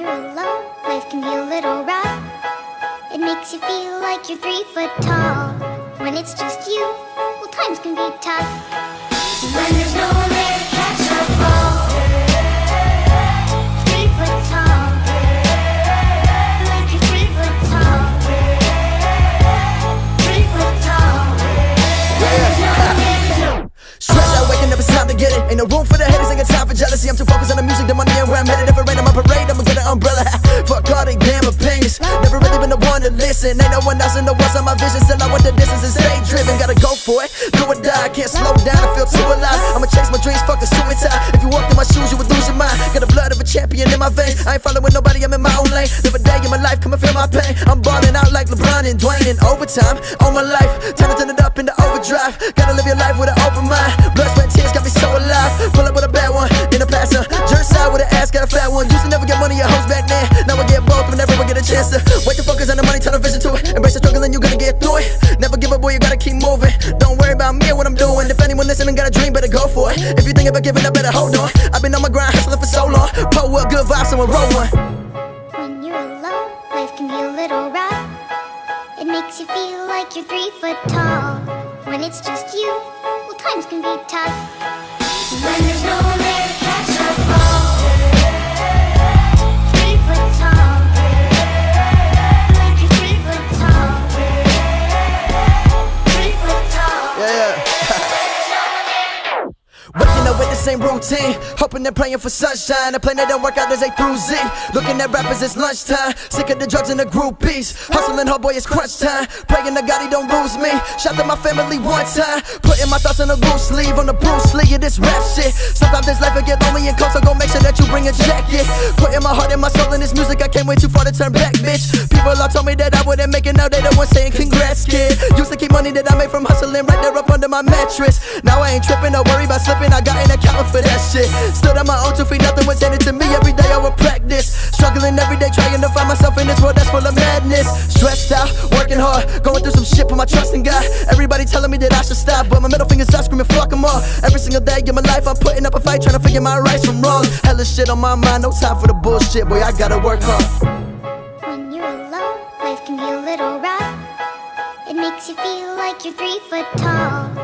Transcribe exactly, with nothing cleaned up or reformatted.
you're alone, life can be a little rough. It makes you feel like you're three foot tall. When it's just you, well, times can be tough. When there's no one there to catch your fall. Three foot tall. Like you're three foot tall. Three foot tall. When there's no one there to Stress out, waking up, it's time to get it. Ain't no room for the haters, ain't got time for jealousy. I'm too focused on the music, the money, and where I'm headed. If it rain on my parade, I'ma get an umbrella. Fuck all they damn opinions. Never really been the one to listen. Ain't no one else in the world on my vision. Still I want the distance and stay driven. Gotta go for it, do or die. I can't slow down, I feel too alive. I'ma chase my dreams, fuck a suicide. If you walked in my shoes, you would lose your mind. Got the blood of a champion in my veins. I ain't following nobody, I'm in my own lane. Live a day in my life, come and feel my pain. I'm balling out like LeBron and Dwayne in overtime. On my life, time to turn it up into overdrive. Gotta live your life with an open mind. Blood, sweat, tears got me so alive. Pull up with a bad one, in a passer. Jerk side with an ass, got a fat one. Used to never get money, your hoes back then. Now I get both, whenever I get a chance to. Wait to focus on the money, turn the vision to it. Embrace the struggle and you gonna get through it. Never give up, boy, you gotta keep moving. Don't worry about me or what I'm doing. If anyone listening got a dream, better go for it. If you think about giving up, better hold on. I've been on my grind, hustling for so long. Pull up, good vibes, someone roll one. When you're alone, life can be a little rough. It makes you feel like you're three foot tall. When it's just you, well, times can be tough. When there's no one there to catch your fall. Three foot tall. Like you're three foot tall. Three foot tall. Yeah, yeah. Waking up with the same routine, hoping and praying for sunshine. A plan that don't work out as A through Z. Looking at rappers, it's lunchtime. Sick of the drugs and the groupies. Hustling, oh boy, it's crunch time. Praying to God he don't lose me. Shout to my family one time. Putting my thoughts on a loose sleeve, on the Bruce Lee of this rap shit. Sometimes this life will get lonely and cold, so go make sure that you bring a jacket. Putting my heart and my soul in this music, I can't wait too far to turn back, bitch. People all told me that I wouldn't make it, now they the ones saying congrats, kid. Used to keep money that I made from hustling right there up under my mattress. Now I ain't tripping, don't worry about slipping, I got an account for that shit. Stood on my own two feet, nothing was handed to me. Every day I would practice, struggling every day, trying to find myself in this world that's full of madness. Stressed out, working hard, going through some shit, put my trust in God. Everybody telling me that I should stop, but my middle finger's up, screaming fuck them all. Every single day in my life I'm putting up a fight, trying to figure my rights from wrong. Hella shit on my mind, no time for the bullshit, boy, I gotta work hard. When you're alone, life can be a little rough. It makes you feel like you're three foot tall.